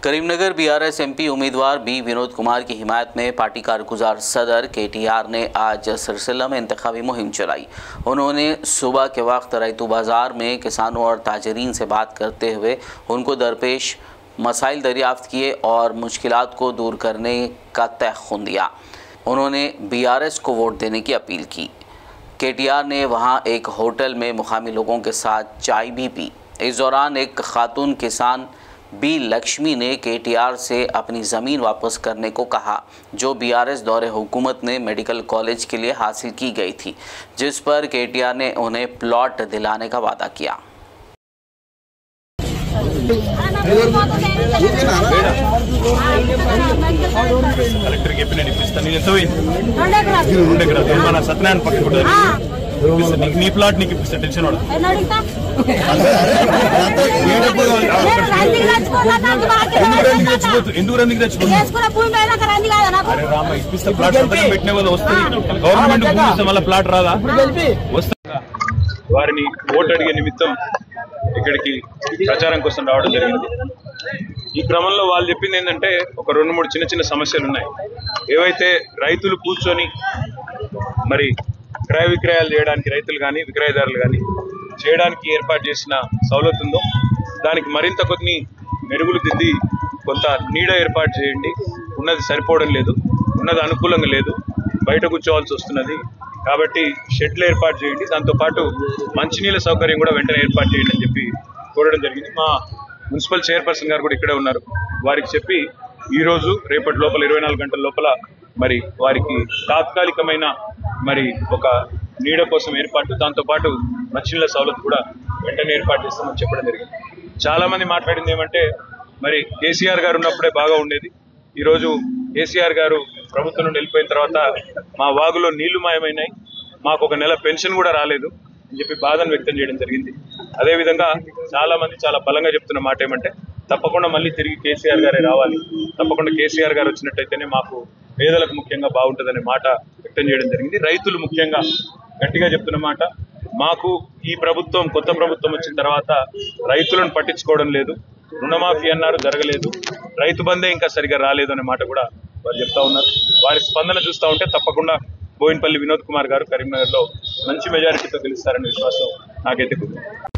Karimnagar BRS MP उम्मीदवार B Vinod Kumar की हिमायत में पार्टी कारगुजार सदर केटीआर ने आज सिलसिला में इंतखाबी मुहिम चलाई। उन्होंने सुबह के वक्त रैतू बाज़ार में किसानों और ताजरीन से बात करते हुए उनको दरपेश मसाइल दरियाफ्त किए और मुश्किलात को दूर करने का तयख़ुन दिया। उन्होंने बीआरएस को वोट देने की अपील की। केटीआर ने वहां एक होटल में मुकामी लोगों के साथ चाय भी पी। इस दौरान एक खातून किसान बी लक्ष्मी ने केटीआर से अपनी ज़मीन वापस करने को कहा, जो बीआरएस दौरे हुकूमत ने मेडिकल कॉलेज के लिए हासिल की गई थी, जिस पर केटीआर ने उन्हें प्लॉट दिलाने का वादा किया। कलेक्टर के सत्यनारायण पक्ष नी प्लाट नी टेंशन రామ ఇప్పిస్తే ప్లాట్ పెట్టిన వాళ్ళు వస్తుంది గవర్నమెంట్ భూమి మళ్ళీ ప్లాట్ రాదా వస్తుంది వారిని ఓటు అడిగే నిమిత్తం ఇక్కడికి ప్రచారం కోసం రావడం జరిగింది। ఈ క్రమంలో వాళ్ళు చెప్పింది ఏంటంటే ఒక 2-3 చిన్న చిన్న సమస్యలు ఉన్నాయి। ఏవైతే రైతులు కూర్చొని మరి క్రయ విక్రయాలు చేయడానికి రైతులు కానీ విక్రయదారులు కానీ చేయడానికి ఏర్పాటు చేసిన సౌలత్ ఉందో దానికి మరింత కొన్ని మెరుగులు దిద్ది కొంత నీడ ఏర్పాటు చేయండి, ఉన్నది సరిపోవడం లేదు, ఉన్నది అనుకూలంగా లేదు, బయట కూర్చోవాల్సి వస్తున్నది కాబట్టి షెడ్లు ఏర్పాటు చేయండి, దాంతోపాటు మంచినీళ్ళ సౌకర్యం కూడా వెంటనే ఏర్పాటు చేయండి అని చెప్పి కోరడం జరిగింది। మా మున్సిపల్ చైర్పర్సన్ గారు కూడా ఇక్కడే ఉన్నారు, వారికి చెప్పి ఈరోజు రేపటి లోపల 24 గంటల లోపల మరి వారికి తాత్కాలికమైన మరి ఒక నీడ కోసం ఏర్పాటు, దాంతోపాటు మంచినీళ్ళ సౌలత్ కూడా వెంటనే ఏర్పాటు చేస్తామని చెప్పడం జరిగింది। చాలా మంది మాట్లాడింది ఏమంటే మరి కేసీఆర్ గారు ఉన్నప్పుడే బాగా ఉండేది, ఈరోజు కేసీఆర్ గారు ప్రభుత్వం నుండి వెళ్ళిపోయిన తర్వాత మా వాగులో నీళ్లు మాయమైనాయి, మాకు ఒక నెల పెన్షన్ కూడా రాలేదు అని చెప్పి బాధను వ్యక్తం చేయడం జరిగింది। అదేవిధంగా చాలా మంది చాలా బలంగా చెప్తున్న మాట ఏమంటే తప్పకుండా మళ్ళీ తిరిగి కేసీఆర్ గారే రావాలి, తప్పకుండా కేసీఆర్ గారు వచ్చినట్టయితేనే మాకు పేదలకు ముఖ్యంగా బాగుంటుందనే మాట వ్యక్తం చేయడం జరిగింది। రైతులు ముఖ్యంగా గట్టిగా చెప్తున్న మాట మాకు ఈ ప్రభుత్వం కొత్త ప్రభుత్వం వచ్చిన తర్వాత రైతులను పట్టించుకోవడం లేదు, రుణమాఫీ అన్నారు జరగలేదు, రైతు బంధే ఇంకా సరిగా రాలేదు అనే మాట కూడా వారు చెప్తా ఉన్నారు। వారి స్పందన చూస్తూ ఉంటే తప్పకుండా బోయినపల్లి వినోద్ కుమార్ గారు కరీంనగర్లో మంచి మెజారిటీతో గెలుస్తారనే విశ్వాసం నాకైతే ఉంది।